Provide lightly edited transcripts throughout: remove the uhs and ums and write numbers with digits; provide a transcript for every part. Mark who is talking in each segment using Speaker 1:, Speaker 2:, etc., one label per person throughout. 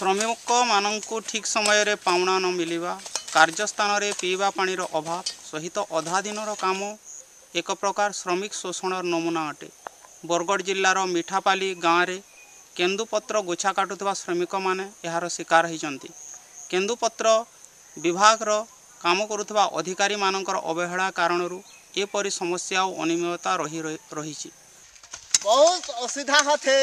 Speaker 1: श्रमिक मानू ठीक समय रे पाउना न मिलिबा, कार्यस्थान रे पीवा पानी रो अभाव सहित अधा दिन काम एक प्रकार श्रमिक शोषण नमूना अटे। बरगढ़ जिल्लार मिठापाली गाँव में केन्दुपत्र गोछा काटुवा श्रमिक माने यार शिकार होइचंती। केन्दुपत्र विभाग काम करुवा अधिकारी मानकर अवहेला कारणरू एपरी समस्या और अनियमितता रही
Speaker 2: बहुत असुविधा होते।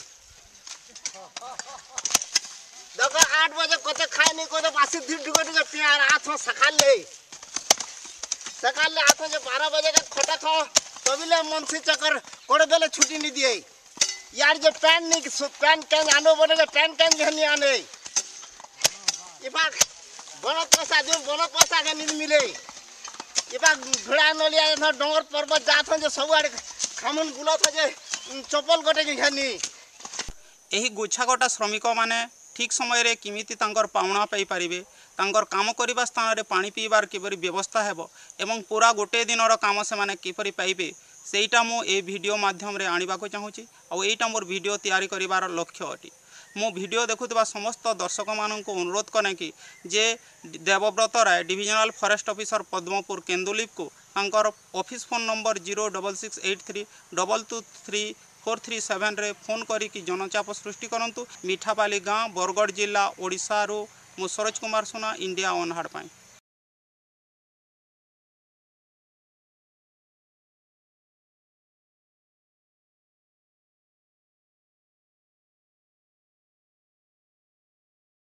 Speaker 2: देखो 8 बजे कते खाए नहीं को बासी दिन दुगो प्यार हाथ में सकाल ले हाथ में 12 बजे का खटा खाओ तबिले मुंशी चक्कर कोड़े बेले छुट्टी नहीं दिए यार। जो पैन नहीं पैन कैन आनो बोले पैन कैन नहीं आने ये बात बनो पैसा के नहीं मिले। ये बात घोड़ा न लिया था डोंगर पर्वत जात हो जो सब आड़े खामुन गुला था जे चप्पल गोटे के घनी।
Speaker 1: एही गोछागटा श्रमिक माने ठीक समय रे किमिति तांकर पाउना पाई पारिबे, तांकर काम करिबा स्थान रे पानी पीबार किपरि व्यवस्था हेबो एवं पूरा गोटे दिनर काम से माने किपरि पाइबे सेटा मो ए वीडियो माध्यम रे आनिबा को चाहूची आ एटा मोर वीडियो तैयारी करिवार लक्ष्य अटी। मो वीडियो देखुवा समस्त दर्शक मानन को अनुरोध करे कि जे Debabrata Roy divisional forest officer Padampur केन्दुलिप को तांकर ऑफिस फोन नंबर 06683223437 रे फोन करी कि जनचाप सृष्टि करंतु। मिठापाली गाँव बरगढ़ जिला ओडिशा रो मु सरोज कुमार सुना इंडिया ऑन हार्ड पाई।